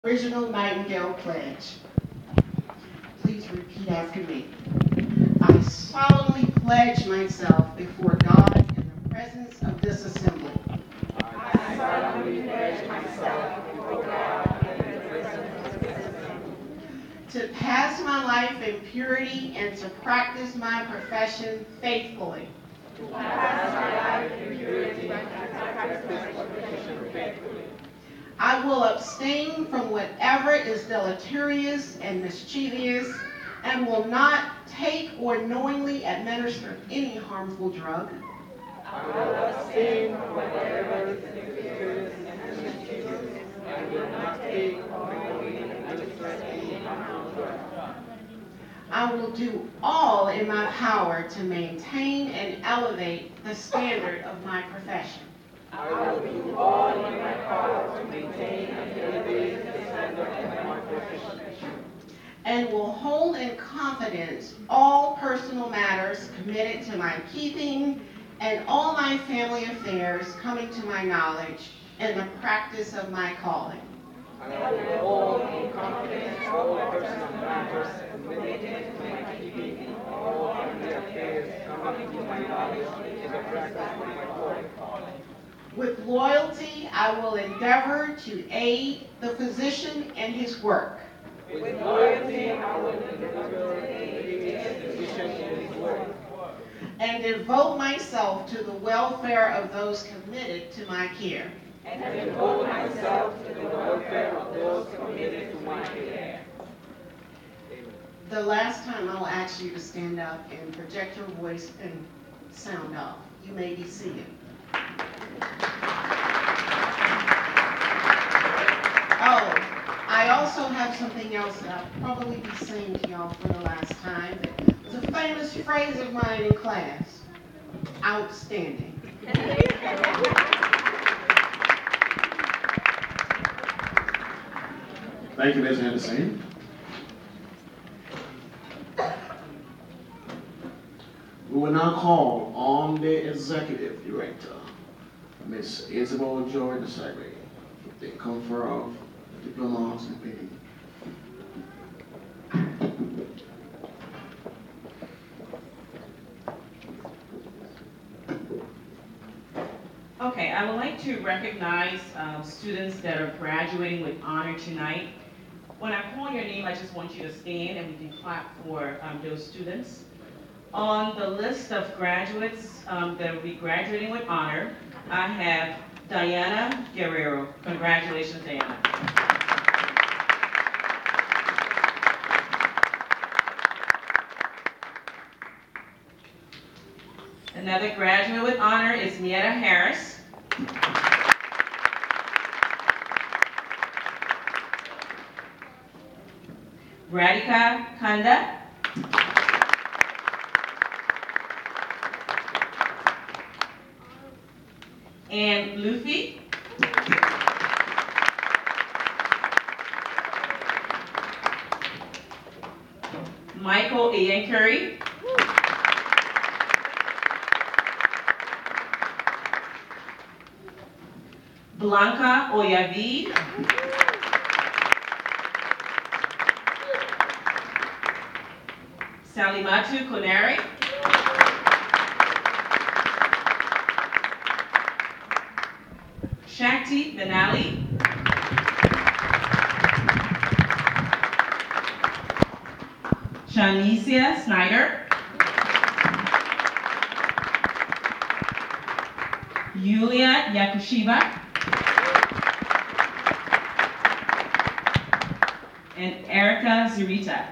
Original Nightingale Pledge. Please repeat after me. I solemnly pledge myself before God in the presence of this assembly I solemnly pledge myself before God and the presence of this assembly to pass my life in purity and to practice my profession faithfully. to pass my life in purity and to practice my profession faithfully. I will abstain from whatever is deleterious and mischievous and will not take or knowingly administer any harmful drug. I will abstain from whatever is inferior and mischievous, and will not take or knowingly administer any harmful drug. I will do all in my power to maintain and elevate the standard of my profession. I will do all in my power to maintain and elevate the standard of my profession. And will hold in confidence all personal matters committed to my keeping and all my family affairs coming to my knowledge in the practice of my calling. I will hold in confidence all personal matters committed to my keeping and all family affairs coming to my knowledge in the practice of my calling. With loyalty, I will endeavor to aid the physician in his work. With loyalty, I will endeavor to aid the physician in his work. And devote myself to the welfare of those committed to my care. And devote myself to the welfare of those committed to my care. The last time I'll ask you to stand up and project your voice and sound off. You may be seated. Oh, I also have something else that I'll probably be saying to y'all for the last time. It was a famous phrase of mine in class. Outstanding. Thank you, Ms. Anderson. We will now call on the Executive Director, Ms. Isabel Jordan Sagre, with the confer of diplomas and pay. Okay, I would like to recognize students that are graduating with honor tonight. When I call your name, I just want you to stand and we can clap for those students. On the list of graduates that will be graduating with honor, I have Diana Guerrero. Congratulations, Diana. Another graduate with honor is Mietta Harris. Radhika Kanda. And Luffy. Michael Ian-Curry. Blanca Oyavid. Salimatu Koneri. Shakti Benali. Shanicia Snyder. Yulia Yakushiba. And Erica Zurita.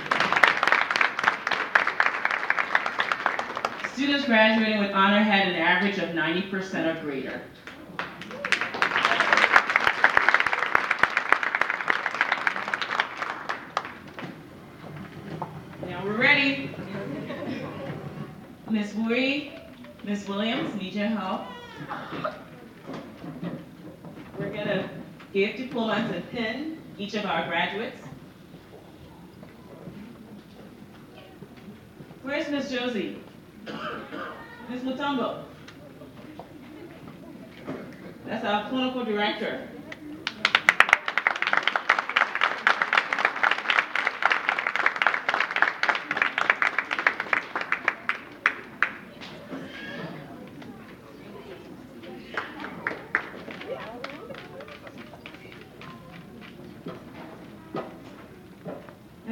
Students graduating with honor had an average of 90% or greater. Now we're ready. Ms. Wuri, Ms. Williams, need your help. We're gonna give diplomas and pin each of our graduates. Where's Ms. Josie? Ms. Mutombo? That's our clinical director.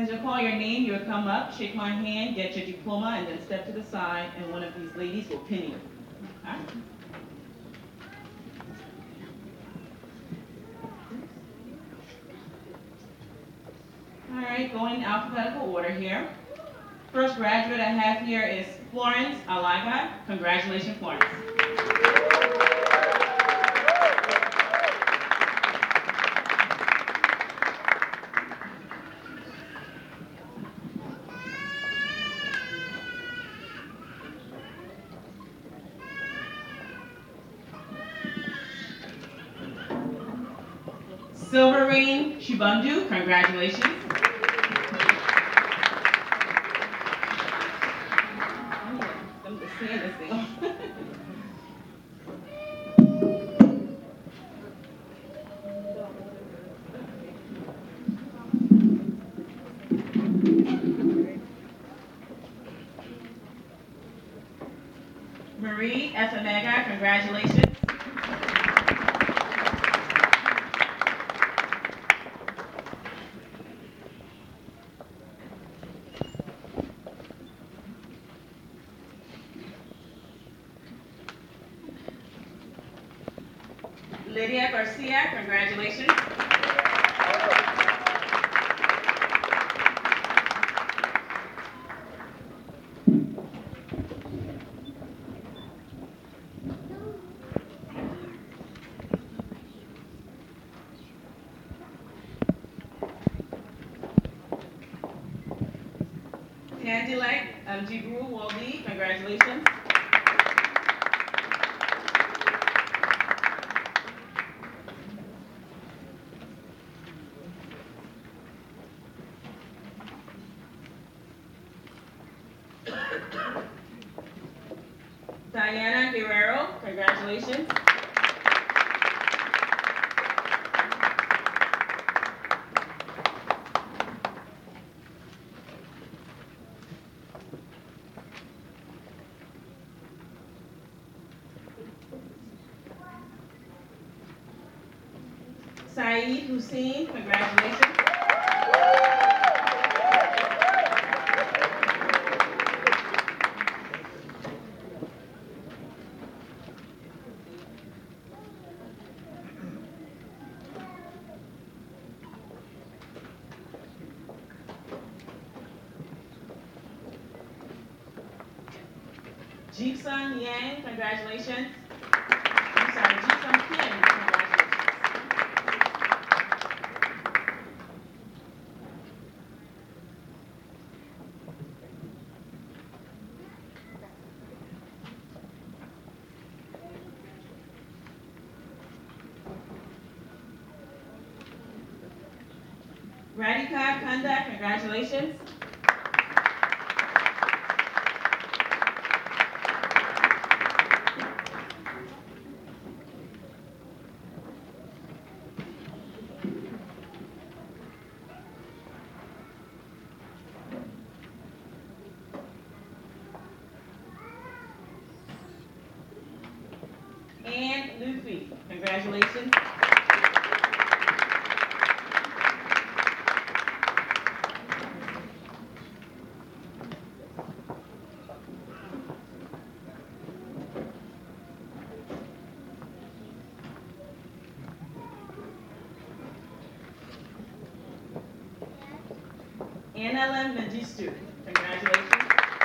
As you call your name, you'll come up, shake my hand, get your diploma, and then step to the side, and one of these ladies will pin you. All right? All right, going in alphabetical order here. First graduate I have here is Florence Alaga. Congratulations, Florence. Silverine Shibundu, congratulations. I'm just seeing this thing. Marie Efemega, congratulations. Lydia Garcia, congratulations. Tandilek Jibril Waldi, congratulations. Diana Guerrero, congratulations. Saeed Hussein, congratulations. Jeepson Yang, congratulations. I'm sorry, Jeepson Kim, congratulations. Radhika Kanda, congratulations. Anne Luffy, congratulations. Annalyn Magistu, congratulations.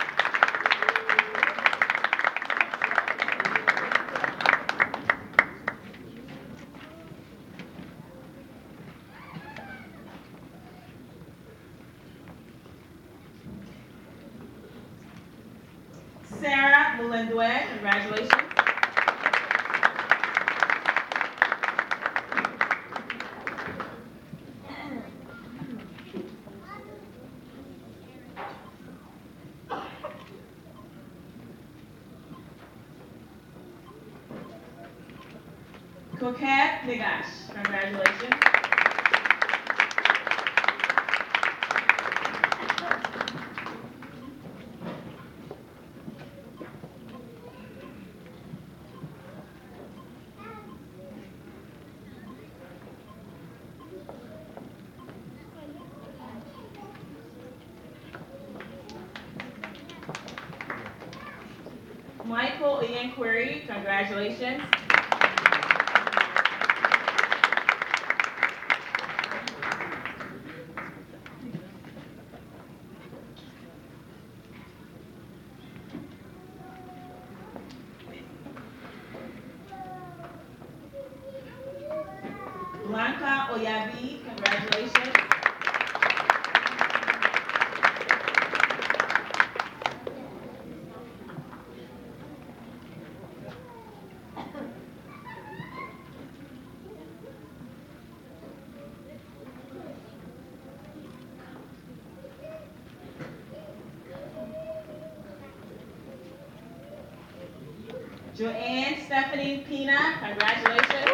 Sarah Mulendwe, congratulations. Coquette Nagash, congratulations. Michael Ianquiri, congratulations. Blanca Oyabi, congratulations. Joanne Stephanie Pina, congratulations.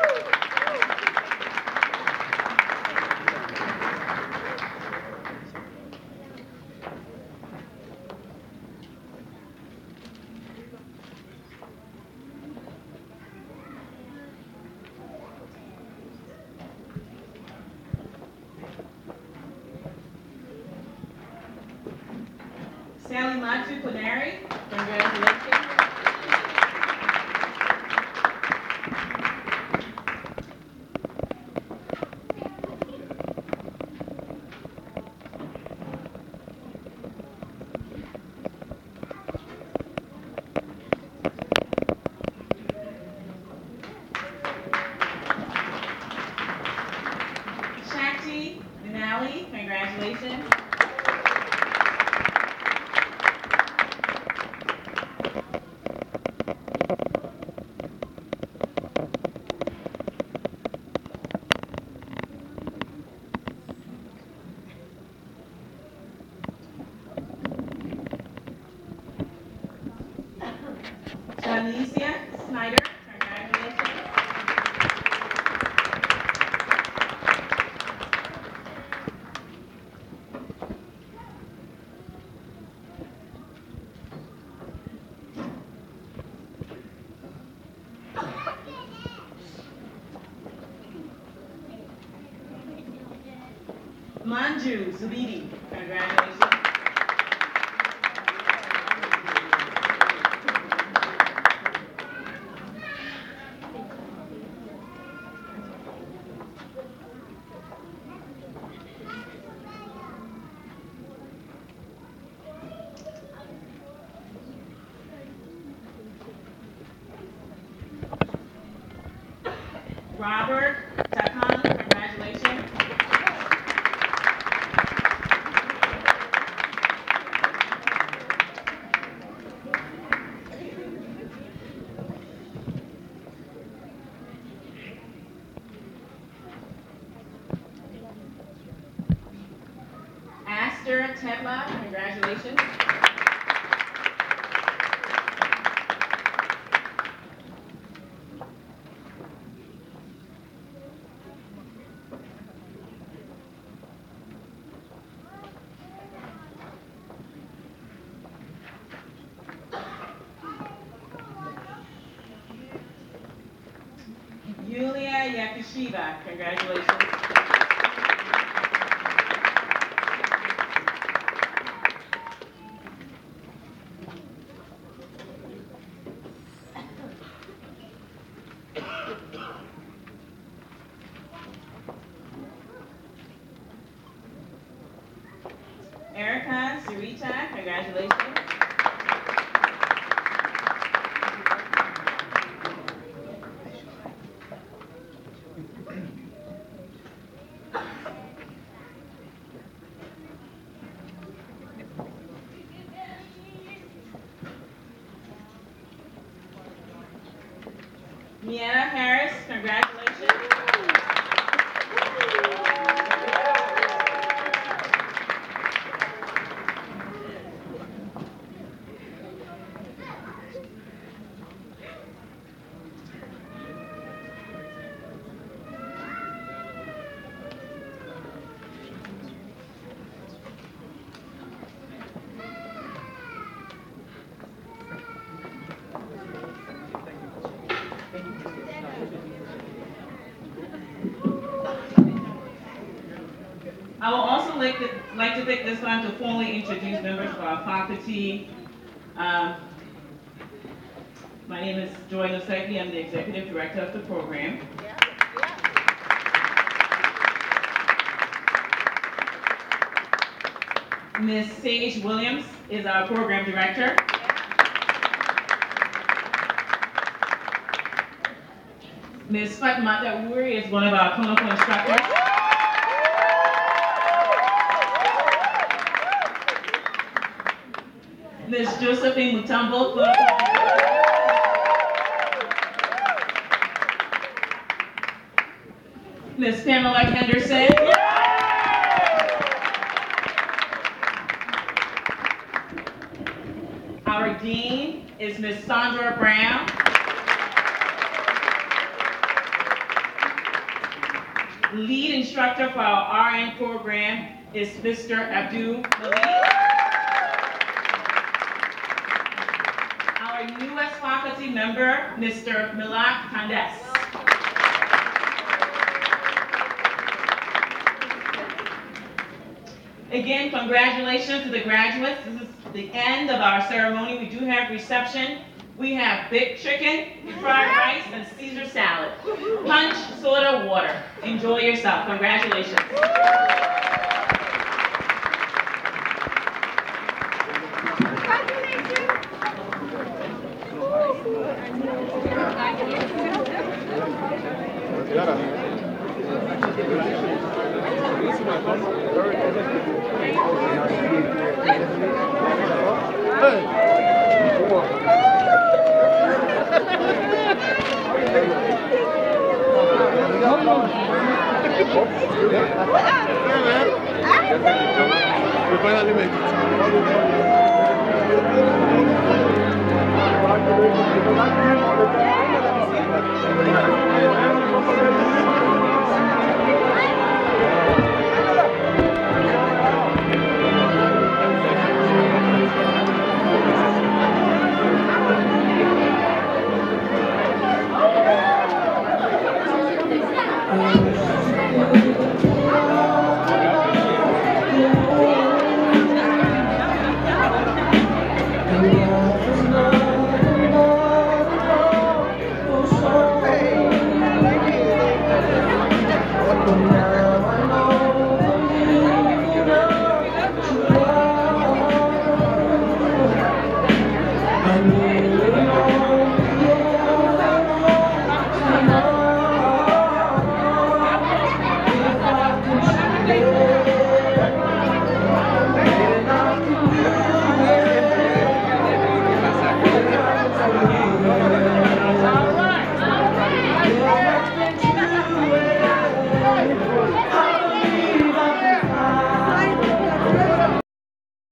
Sally Matu Quinari, congratulations. Shakti Minali, congratulations. Janicia Snyder, congratulations. Manju Zubidi, congratulations. Robert Takang, congratulations. Aster Tedla, congratulations. Yulia Yakishiva, congratulations. Erica Zurita, congratulations. Mietta Harris, congratulations. I would also like to take this time to formally introduce members of our faculty. My name is Joy Noseki. I'm the Executive Director of the program. Ms. Sage Williams is our Program Director. Ms. Fatmata Uri is one of our clinical instructors. Ms. Josephine Mutombo, clinical Ms. Pamela Henderson. Our Dean is Ms. Sandra Brown. Lead instructor for our RN program is Mr. Abdul Malik. Our newest faculty member, Mr. Milak Kandes. Again, congratulations to the graduates. This is the end of our ceremony. We do have reception. We have big chicken, fried rice, and Caesar salad. Punch, soda, water. Enjoy yourself. Congratulations. We finally made it.